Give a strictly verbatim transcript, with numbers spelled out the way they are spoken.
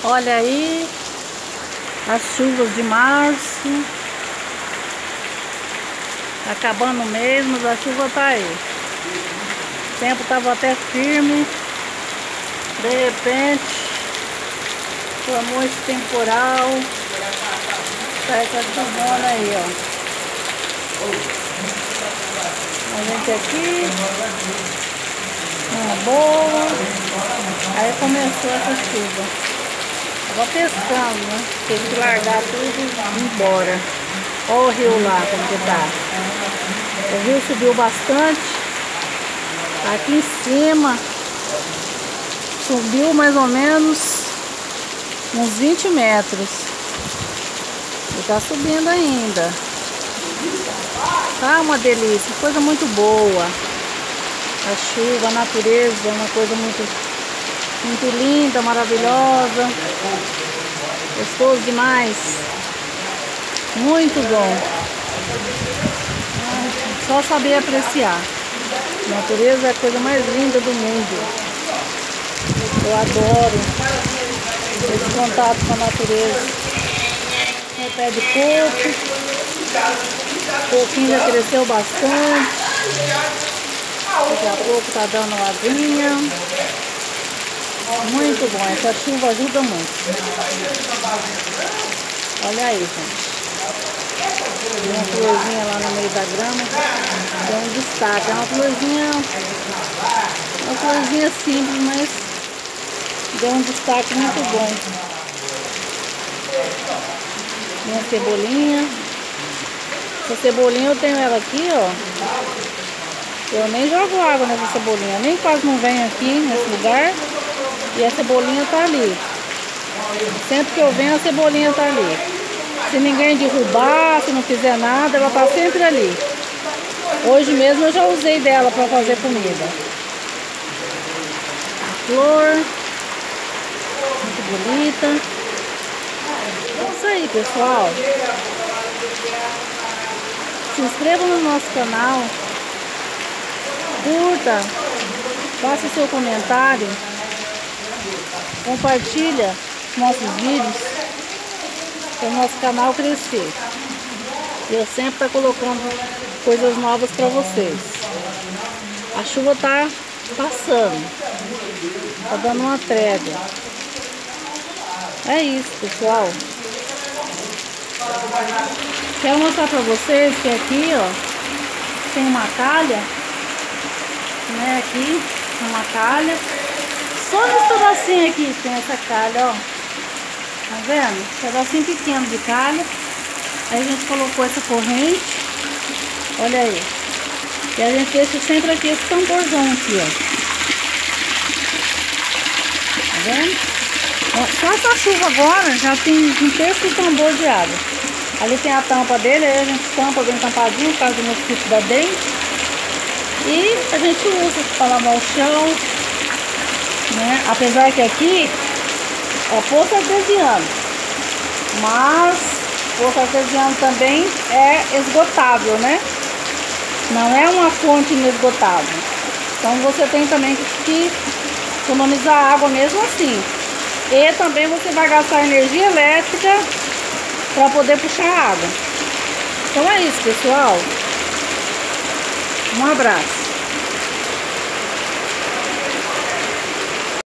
Olha aí as chuvas de março. Acabando o mês, mas a chuva tá aí. O tempo tava até firme. De repente formou esse temporal. Tá essa chuvona aí, ó. A gente aqui, uma boa. Aí começou essa chuva. Tava pescando, né? Teve que largar tudo e ir embora. Olha o rio lá como que tá. O rio subiu bastante. Aqui em cima subiu mais ou menos uns vinte metros. E tá subindo ainda. Tá uma delícia, coisa muito boa. A chuva, a natureza é uma coisa muito, muito linda, maravilhosa. Gostoso demais. Muito bom. Só saber apreciar. A natureza é a coisa mais linda do mundo. Eu adoro esse contato com a natureza. Meu pé de coco. O coquinho já cresceu bastante. Daqui a pouco tá dando asinha. Muito bom. Essa chuva ajuda muito. Olha aí, gente. Tem uma florzinha lá no meio da grama. Tem um destaque. É uma florzinha. Uma florzinha simples, mas deu um destaque muito bom. Minha cebolinha. Essa cebolinha eu tenho ela aqui, ó. Eu nem jogo água nessa cebolinha. Nem quase não venho aqui nesse lugar. E a cebolinha tá ali. Sempre que eu venho, a cebolinha tá ali. Se ninguém derrubar, se não fizer nada, ela tá sempre ali. Hoje mesmo eu já usei dela para fazer comida. A flor. Muito bonita. É isso aí, pessoal. Se inscreva no nosso canal. Curta. Faça seu comentário. Compartilha nossos vídeos para o nosso canal crescer. Eu sempre estou colocando coisas novas para vocês. A chuva tá passando, tá dando uma trégua. É isso, pessoal. Quero mostrar para vocês que aqui, ó, tem uma calha, né? Aqui uma calha. Só nesse pedacinho aqui tem essa calha, ó. Tá vendo? Pedacinho pequeno de calha. Aí a gente colocou essa corrente. Olha aí. E a gente deixa sempre aqui esse tamborzão aqui, ó. Tá vendo? Ó, só essa chuva agora já tem um terço do tambor de água. Ali tem a tampa dele, aí a gente tampa bem tampadinho por causa do mosquito da dengue. E a gente usa para lavar o chão, né? Apesar que aqui é poço artesiano, mas poço artesiano também é esgotável, né? Não é uma fonte inesgotável. Então você tem também que economizar água mesmo assim. E também você vai gastar energia elétrica para poder puxar água. Então é isso, pessoal. Um abraço.